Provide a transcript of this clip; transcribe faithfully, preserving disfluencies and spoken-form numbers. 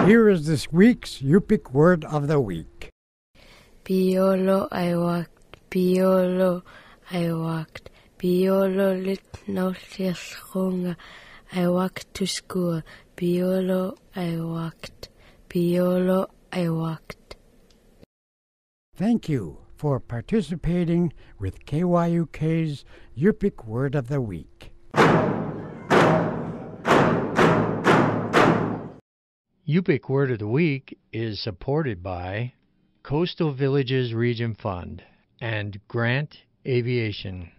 Here is this week's Yupik word of the week. Piyualua I walked, Piyualua I walked, Piyualua lit no hunga. I walked to school, Piyualua I walked, Piyualua I walked. Thank you for participating with K Y U K's Yupik word of the week. Yupik Word of the Week is supported by Coastal Villages Region Fund and Grant Aviation.